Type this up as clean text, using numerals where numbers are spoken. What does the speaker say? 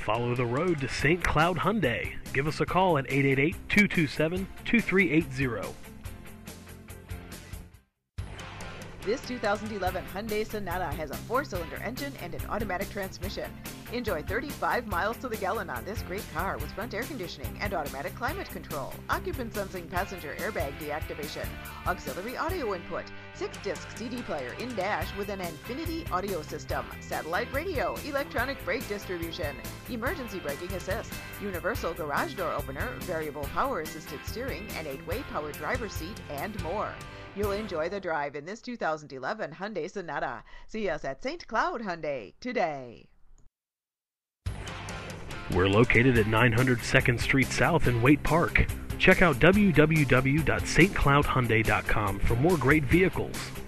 Follow the road to St. Cloud Hyundai. Give us a call at 888-227-2380. This 2011 Hyundai Sonata has a 4-cylinder engine and an automatic transmission. Enjoy 35 miles to the gallon on this great car with front air conditioning and automatic climate control, occupant sensing passenger airbag deactivation, auxiliary audio input, 6-disc CD player in dash with an Infinity audio system, satellite radio, electronic brake distribution, emergency braking assist, universal garage door opener, variable power assisted steering, and 8-way power driver seat, and more. You'll enjoy the drive in this 2011 Hyundai Sonata. See us at St. Cloud Hyundai today. We're located at 900 2nd Street South in Waite Park. Check out www.stcloudhyundai.com for more great vehicles.